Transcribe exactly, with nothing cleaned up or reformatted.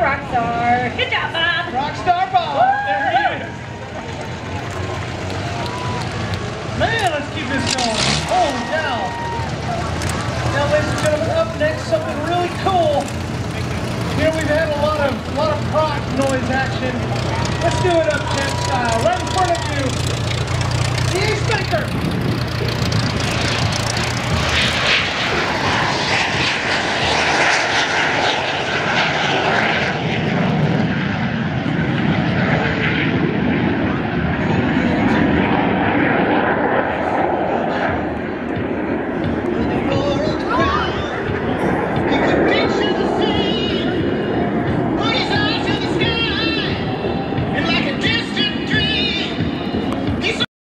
Rockstar. Good job, Bob. Rockstar Bob. Woo! There he is. Man, let's keep this going. Holy cow. Now, ladies and gentlemen, up next, something really cool. You know, we've had a lot of, a lot of prop noise action. Let's do it up temp style.